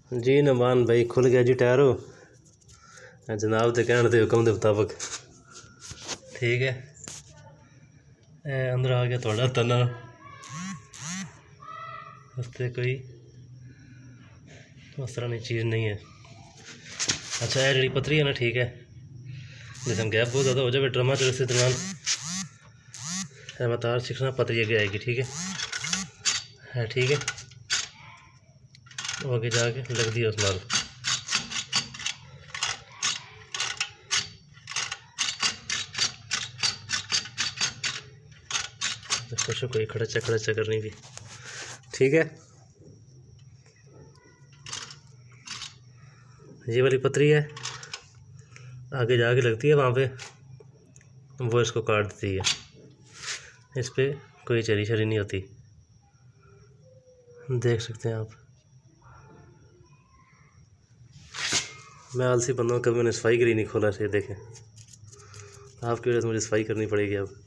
जी नमान भाई खुल गया जी टायर हो जनाब के कहने के हुक्म के मुताबिक ठीक है। अंदर आ गया थोड़ा तना उससे कोई उस तरह की चीज़ नहीं है। अच्छा है जी पतरी है ना ठीक है, जिसमें गैप बहुत ज़्यादा हो जाए ड्रमा चल इस दरमियान मैं तार सीखना पतरी आगे आएगी ठीक है ठीक है। वो आगे जाके लग दिया उस नाल कुछ कोई खड़चा करनी भी ठीक है। ये वाली पतरी है आगे जाके लगती है वहाँ पे, वो इसको काट देती है। इस पे कोई चरी शरी नहीं होती, देख सकते हैं आप। मैं आलसी बंदा हूँ, कभी मैंने सफाई करी नहीं खोला से, देखें आपकी वजह से मुझे सफाई करनी पड़ेगी अब।